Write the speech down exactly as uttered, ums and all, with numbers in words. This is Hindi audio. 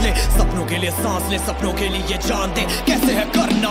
ले, सपनों के लिए सांस ले, सपनों के लिए जान दे। कैसे है करना